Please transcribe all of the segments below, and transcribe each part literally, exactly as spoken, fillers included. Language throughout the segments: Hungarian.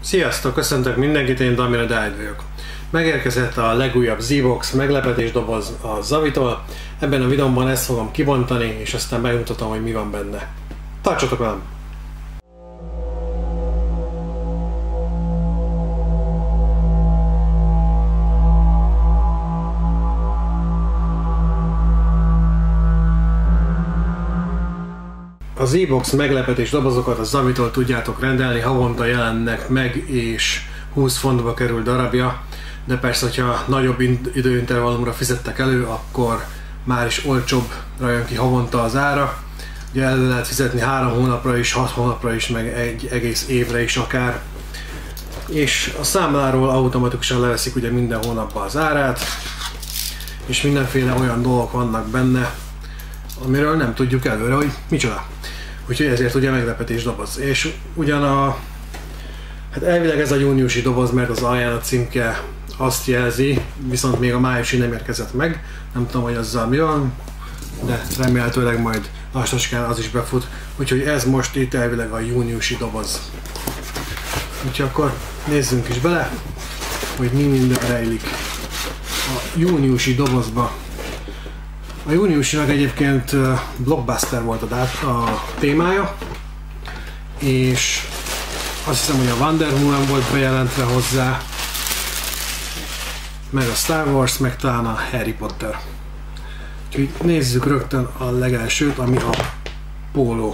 Sziasztok, köszöntök mindenkit, én Damira Dájd vagyok. Megérkezett a legújabb Z-Box meglepetés doboz a Zavitól. Ebben a videóban ezt fogom kibontani, és aztán megmutatom, hogy mi van benne. Tartsatok velem! A Z-Box meglepetés dobozokat a Zavitól tudjátok rendelni, havonta jelennek meg, és húsz fontba kerül darabja, de persze, hogyha nagyobb időintervallumra fizettek elő, akkor már is olcsóbbra jön ki havonta az ára. Ugye elő lehet fizetni három hónapra is, hat hónapra is, meg egy egész évre is akár. És a számláról automatikusan leveszik ugye minden hónapban az árát, és mindenféle olyan dolgok vannak benne, amiről nem tudjuk előre, hogy micsoda. Úgyhogy ezért ugye meglepetés doboz. És ugyan a... Hát elvileg ez a júniusi doboz, mert az alján a címke azt jelzi, viszont még a májusi nem érkezett meg. Nem tudom, hogy azzal mi van, de remélhetőleg majd lassacskán az is befut. Úgyhogy ez most itt elvileg a júniusi doboz. Úgyhogy akkor nézzünk is bele, hogy mi minden rejlik a júniusi dobozba. A júniusinak egyébként Blockbuster volt a, dát, a témája, és azt hiszem, hogy a Wonder Woman volt bejelentve hozzá, meg a Star Wars, meg talán a Harry Potter. Úgyhogy nézzük rögtön a legelsőt, ami a póló.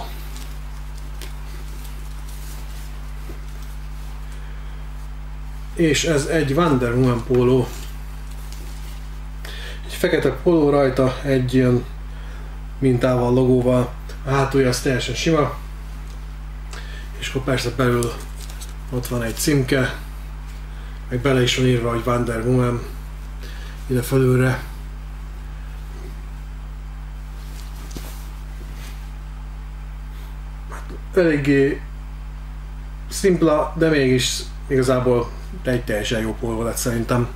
És ez egy Wonder Woman póló. Fekete póló rajta, egy ilyen mintával, logóval, a hátulja az teljesen sima, és akkor persze belül ott van egy címke, meg bele is van írva, hogy Wonder Woman ide felülre. Eléggé szimpla, de mégis igazából egy teljesen jó póló lett szerintem.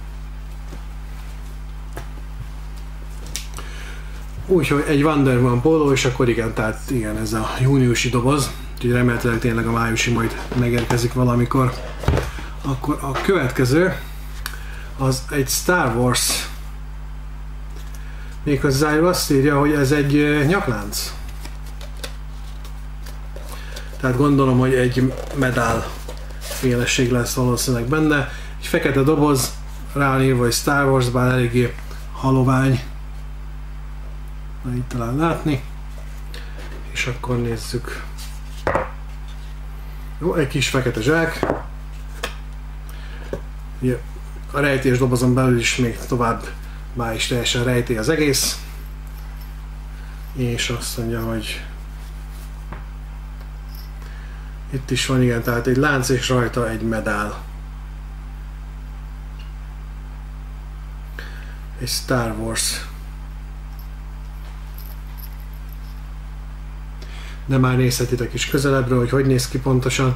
Úgyhogy egy Wonder Woman póló, és akkor igen, tehát igen, ez a júniusi doboz, úgyhogy remélhetőleg tényleg a májusi majd megérkezik valamikor. Akkor a következő az egy Star Wars. Méghozzá azt írja, hogy ez egy nyaklánc. Tehát gondolom, hogy egy medál féleség lesz valószínűleg benne. Egy fekete doboz, rá írva, hogy Star Wars, bár eléggé halovány. Na, itt talán látni, és akkor nézzük. Jó, egy kis fekete zsák. Ugye, a rejtés dobozon belül is még tovább már is teljesen rejtély az egész. És azt mondja, hogy itt is van, igen, tehát egy lánc és rajta egy medál. Egy Star Wars. De már nézhetitek is közelebbről, hogy hogy néz ki pontosan.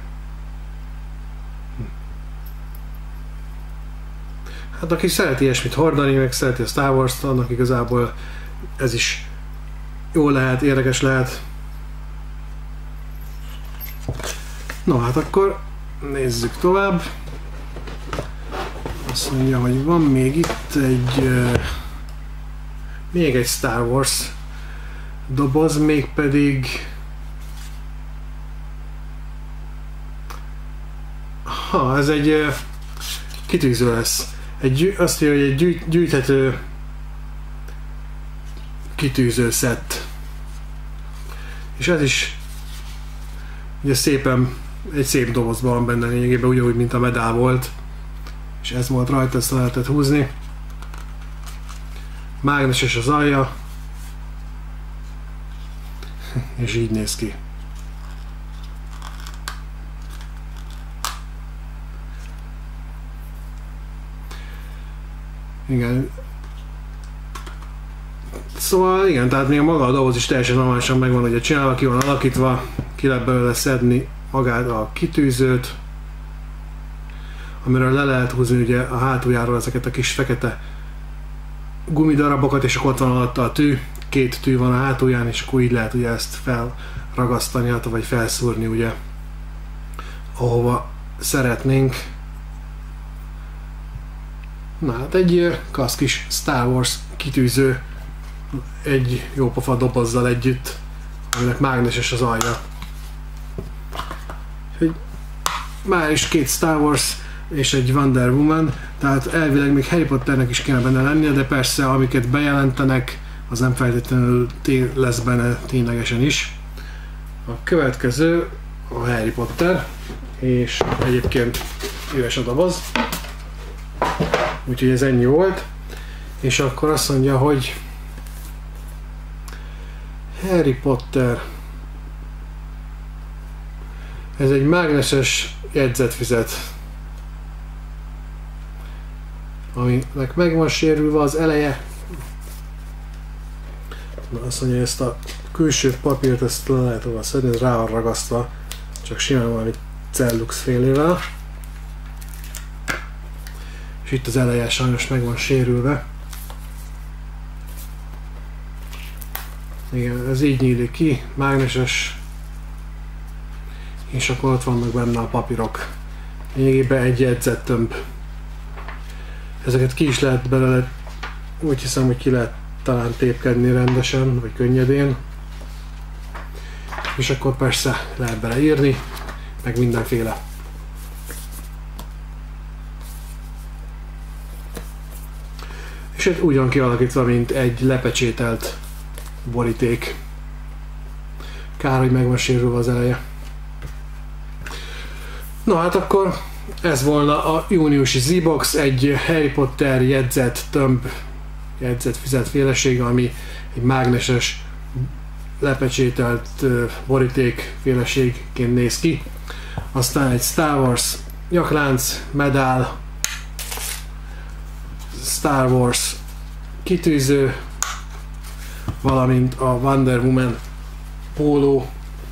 Hát aki szereti ilyesmit hordani, meg szereti a Star Wars-t, annak igazából ez is jó lehet, érdekes lehet. No, hát akkor nézzük tovább. Azt mondja, hogy van még itt egy uh, még egy Star Wars doboz, mégpedig ha, ez egy uh, kitűző lesz. Egy, azt írja, hogy egy gyűjt, gyűjthető kitűző szett. És ez is ugye szépen, egy szép dobozban van benne lényegében, ugyanúgy, mint a medál volt. És ez volt rajta, ezt lehetett húzni. Mágneses az alja. És így néz ki. Igen. Szóval igen, tehát még a maga a doboz is teljesen normálisan megvan, ugye csinálva, ki van alakítva, ki lehet belőle szedni magát a kitűzőt, amiről le lehet húzni ugye a hátuljáról ezeket a kis fekete gumidarabokat, és akkor ott van alatta a tű, két tű van a hátulján, és akkor így lehet ugye ezt felragasztani, vagy felszúrni ugye ahova szeretnénk. Na hát egy kasz kis Star Wars kitűző, egy jópofa dobozzal együtt, aminek mágneses az alja. Úgyhogy már is két Star Wars és egy Wonder Woman, tehát elvileg még Harry Potternek is kéne benne lennie, de persze amiket bejelentenek, az nem feltétlenül lesz benne ténylegesen is. A következő a Harry Potter, és egyébként üres a doboz, úgyhogy ez ennyi volt, és akkor azt mondja, hogy Harry Potter, ez egy mágneses jegyzetfüzet, aminek meg van sérülve az eleje. Na, azt mondja, ezt a külső papírt ezt le lehet volna szedni, ez rá van ragasztva, csak simán valami cellux félével. És itt az eleje sajnos meg van sérülve. Igen, ez így nyílik ki, mágneses, és akkor ott vannak benne a papírok. Lényegében egy jegyzettömb. Ezeket ki is lehet belőle, úgy hiszem, hogy ki lehet talán tépkedni rendesen, vagy könnyedén. És akkor persze lehet beleírni, meg mindenféle. És ez úgy van kialakítva, mint egy lepecsételt boríték. Kár, hogy meg van sérülve az eleje. Na hát akkor ez volna a júniusi Z-Box, egy Harry Potter jegyzet tömb, jegyzet fizetféleség, ami egy mágneses lepecsételt boríték féleségként néz ki. Aztán egy Star Wars nyaklánc, medál, Star Wars kitűző, valamint a Wonder Woman póló.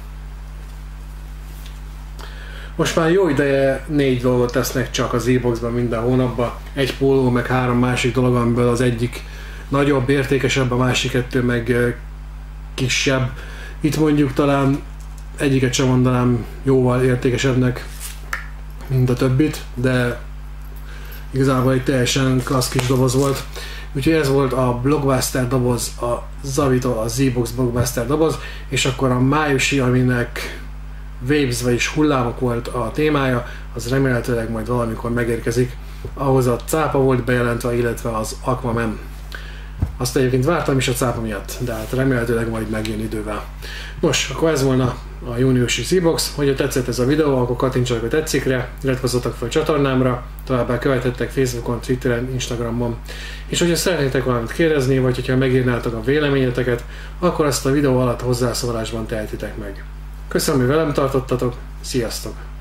Most már jó ideje négy dolgot tesznek csak az Z-Boxban minden hónapban. Egy póló, meg három másik dolog, amiből az egyik nagyobb, értékesebb, a másik kettő meg kisebb. Itt mondjuk talán egyiket sem mondanám jóval értékesebbnek, mint a többit, de igazából egy teljesen klassz kis doboz volt. Úgyhogy ez volt a Blockbuster doboz, a Zavitól a Z-Box Blockbuster doboz, és akkor a májusi, aminek Waves, vagyis hullámok volt a témája, az remélhetőleg majd valamikor megérkezik. Ahhoz a cápa volt bejelentve, illetve az Aquaman. Azt egyébként vártam is a cápa miatt, de hát remélhetőleg majd megjön idővel. Nos, akkor ez volna a júniusi Z-Box. Hogyha tetszett ez a videó, akkor kattintsatok a tetszikre, iratkozzatok fel a csatornámra, továbbá követhettek Facebookon, Twitteren, Instagramon. És hogyha szeretnétek valamit kérdezni, vagy hogyha megírnátok a véleményeteket, akkor azt a videó alatt hozzászólásban tehetitek meg. Köszönöm, hogy velem tartottatok, sziasztok!